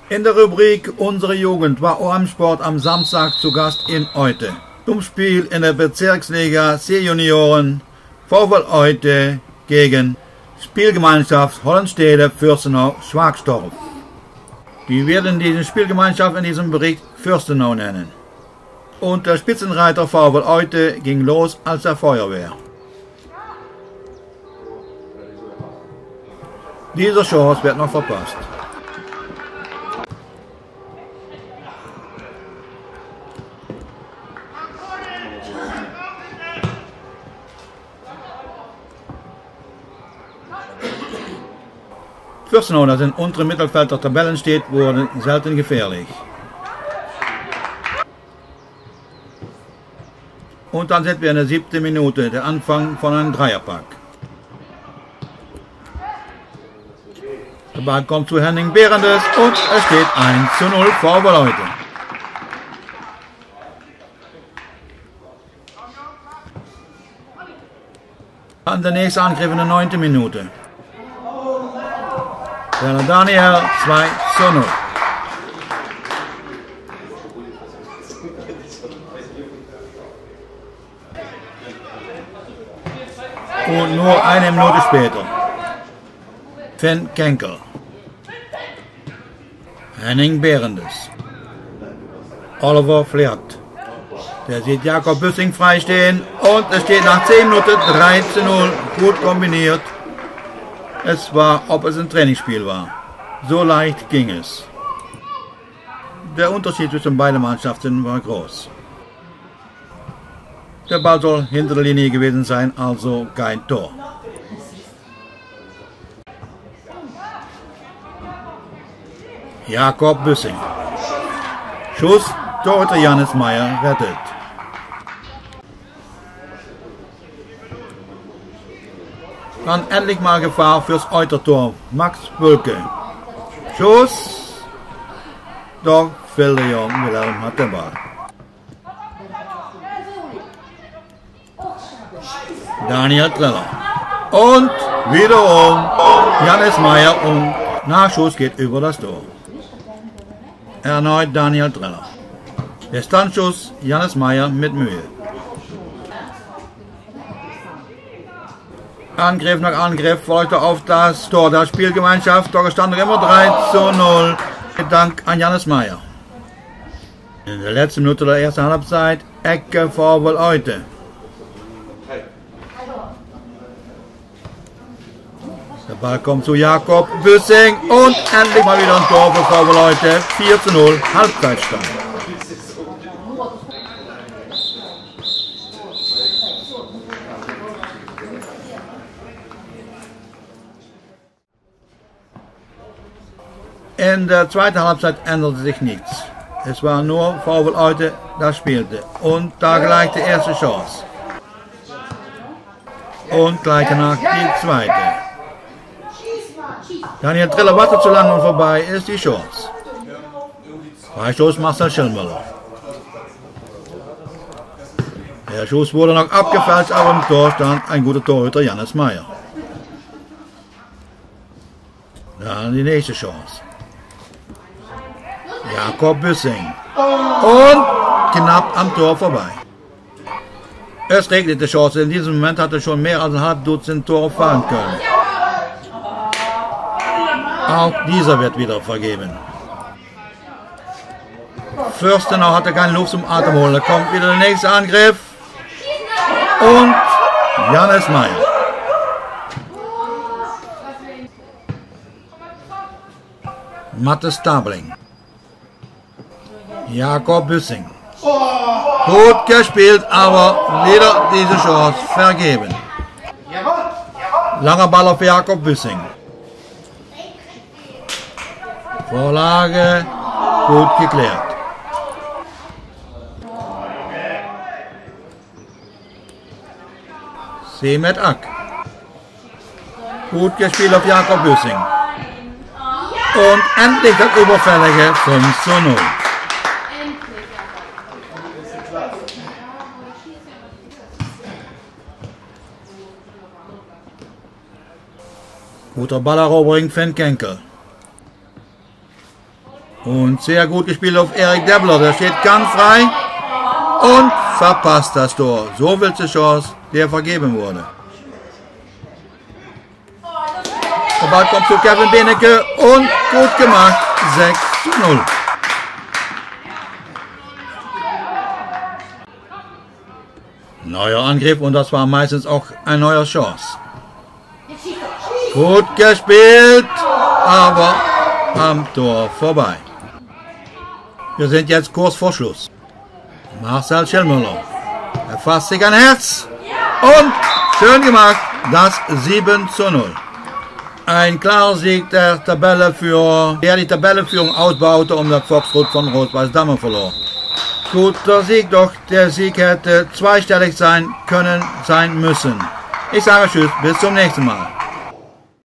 In der Rubrik Unsere Jugend war OM-Sport am Samstag zu Gast in Oite. Zum Spiel in der Bezirksliga C-Junioren VfL Oite gegen Spielgemeinschaft Hollenstede Fürstenau-Schwagstorf. Die werden diese Spielgemeinschaft in diesem Bericht Fürstenau nennen. Und der Spitzenreiter VfL Oite ging los als der Feuerwehr. Diese Chance wird noch verpasst. Fürstenau, das im unteren Mittelfeld der Tabellen steht, wurde selten gefährlich. Und dann sind wir in der 7. Minute, der Anfang von einem Dreierpack. Der Ball kommt zu Henning Behrendes und es steht 1:0 VfL Oite. Dann der nächste Angriff in der 9. Minute. Werner Daniel 2:0. Und nur eine Minute später. Finn Kenkel. Henning Behrendes. Oliver Fliert. Der sieht Jakob Büssing freistehen und es steht nach 10 Minuten 3:0. Gut kombiniert. Es war, ob es ein Trainingsspiel war. So leicht ging es. Der Unterschied zwischen beiden Mannschaften war groß. Der Ball soll hinter der Linie gewesen sein, also kein Tor. Jakob Büssing. Schuss, Torhüter Janis Meyer rettet. Dann endlich mal Gefahr fürs Eutertor. Max Bülke. Schuss. Doch Wilhelm hat den Ball. Daniel Treller. Und wiederum Janis Meyer und Nachschuss geht über das Tor. Erneut Daniel Treller. Der Standschuss Janis Meyer mit Mühe. Angriff nach Angriff folgte auf das Tor der Spielgemeinschaft. Da stand noch immer 3:0. Dank an Janis Meyer. In der letzten Minute der ersten Halbzeit Ecke VfL Oite. Der Ball kommt zu Jakob Büssing und endlich mal wieder ein Tor für VfL Oite. 4:0 Halbzeitstand. In der zweiten Halbzeit änderte sich nichts. Es war nur VfL Oite, das spielte. Und da gleich die erste Chance. Und gleich danach die zweite. Daniel Triller wartet zu lange und vorbei ist die Chance. Freistoß Marcel Schillmüller. Der Schuss wurde noch abgefälscht, aber im Tor stand ein guter Torhüter Janis Meyer. Dann die nächste Chance. Jakob Büssing. Und knapp am Tor vorbei. Es regnete Chance. In diesem Moment hatte schon mehr als ein halb Dutzend Tore fallen können. Auch dieser wird wieder vergeben. Fürstenau hatte keine Luft zum Atem holen. Da kommt wieder der nächste Angriff. Und Janis Meyer. Mattes Stabling. Jakob Büssing. Gut gespielt, aber wieder diese Chance vergeben. Langer Ball auf Jakob Büssing. Vorlage, gut geklärt. Semet Ack. Gut gespielt auf Jakob Büssing. Und endlich das überfällige 5:0. Guter Balleroberung Finn Kenkel. Und sehr gut gespielt auf Erik Debler. Der steht ganz frei und verpasst das Tor. So willste Chance, der vergeben wurde. Der Ball kommt zu Kevin Benecke und gut gemacht. 6:0. Neuer Angriff und das war meistens auch eine neue Chance. Gut gespielt, aber am Tor vorbei. Wir sind jetzt kurz vor Schluss. Marcel Schellmüller. Er fasst sich ein Herz und schön gemacht, das 7:0. Ein klarer Sieg der die Tabellenführung ausbaute, um das Foxtrot von Rot-Weiß Damme verlor. Guter Sieg, doch der Sieg hätte zweistellig sein müssen. Ich sage Tschüss, bis zum nächsten Mal.